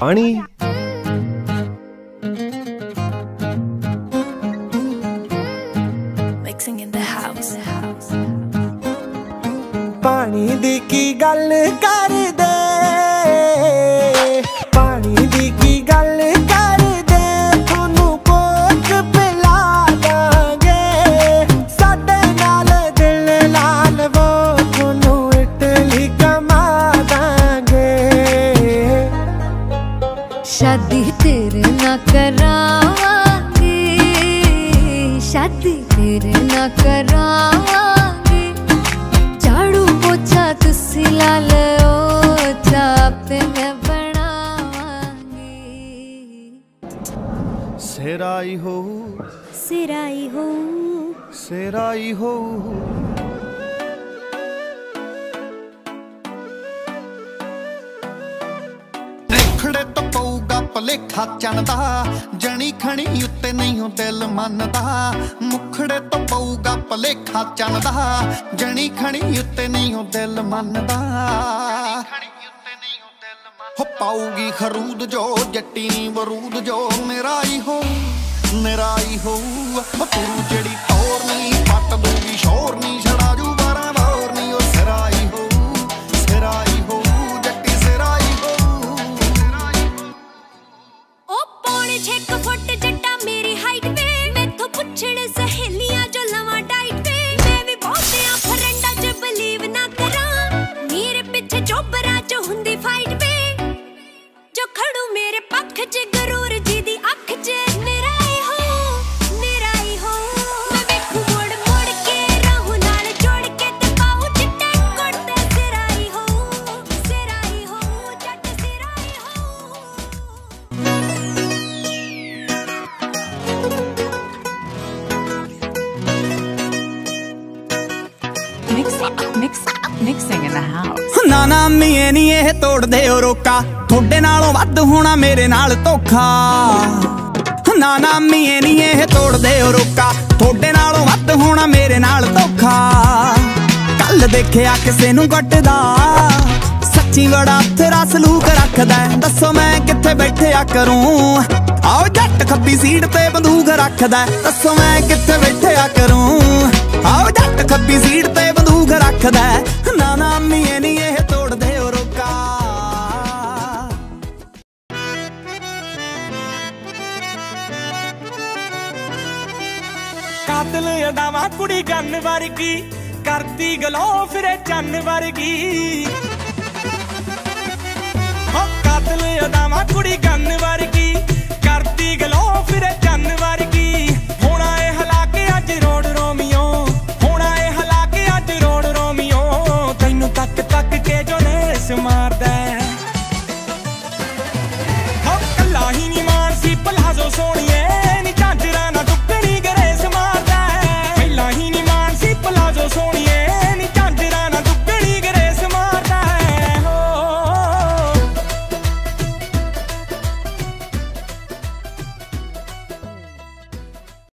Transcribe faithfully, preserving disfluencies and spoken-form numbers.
पानी पानी दी की गल कर दे, पानी दी की गल कर दे, थानू कोक पिला दांगे, साडे नाल दिल ला लवो, थानू इटली कमा दांगे। शादी तेरे ना करावांगे, शादी तेरे ना करावांगे, झाड़ू पोछा तुसी ला लो, चापे मैं बनावांगी। सिराई हो सिराई हो सिराई हो खड़े तो पऊगा भलेखा चनदा, जनी खणी उत्ते नहीं हो दिल मनदा। मुखड़े तो पऊगा भलेखा चनदा, जनी खणी उत्ते नहीं हो दिल मनदा। हो पाऊगी खरूद जो जट्टी बरूद जो, निराई हो निराई हो। तू जड़ी टोर नहीं पट दूगी शोर नहीं, छड़ा जू बारा बोर नहीं। ओ सिराई हो सिराई हो जट्टी सिराई हो। ओ पौने छे फुट जट्टा मेरी हाइट वे, मैथों पुछण सहेलियां जो लवा डाइट वे। मैं भी बहुतियां फ्रेंडां च बिलीव ना करा, मेरे पीछे चोबरा च हुंदी फाइट वे। जो खड़ू मेरे पक्ष च गरूर जी दी अख च, निराई हो निराई हो। मैं वेखू मोड़ मोड़ के रहूं नाल जोड़ के, ते पाऊं चिट्टे कुड़ते। सिराई हो सिराई हो जट सिराई हो। Mix, mixing in the house. ना ना अम्मीए नी ਇਹ ਤੋੜਦੇ ਓ ਰੋਕਾ, ਥੋੜੇ ਨਾਲੋਂ ਵੱਧ ਹੋਣਾ ਮੇਰੇ ਨਾਲ ਧੋਖਾ। ਨਾ ਨਾ ਅਮੀਏ ਨੀ ਇਹ ਤੋੜਦੇ ਓ ਰੋਕਾ, ਥੋੜੇ ਨਾਲੋਂ ਵੱਧ ਹੋਣਾ ਮੇਰੇ ਨਾਲ ਧੋਖਾ। ਕੱਲ ਦੇਖਿਆ ਕਿਸੇ ਨੂੰ ਗੱਟਦਾ, ਸੱਚੀ ਬੜਾ ਤੇਰਾ ਸਲੂਕ ਰੱਖਦਾ। ਦੱਸੋ ਮੈਂ ਕਿੱਥੇ ਬੈਠਿਆ ਕਰੂੰ, ਆਓ ਜੱਟ ਖੱਬੀ ਸੀਟ ਤੇ ਬੰਦੂਕ ਰੱਖਦਾ। ਦੱਸੋ ਮੈਂ ਕਿੱਥੇ ਬੈਠਿਆ ਕਰੂੰ, ਆਓ ਜੱਟ ਖੱਬੀ ਸੀਟ ਤੇ ਬੰਦੂਕ ਰੱਖਦਾ। ਨਾ ਨਾ ਅਮੀਏ ਨੀ ਇਹ ਤੋੜਦੇ ਓ ਰੋਕਾ। ਕਾਤਲ ਅਦਾਵਾਂ ਕੁੜੀ ਗੰਨ ਵਰਗੀ, ਕਰਦੀ ਗਲੋਂ ਫਿਰੇ ਚੰਨ ਵਰਗੀ।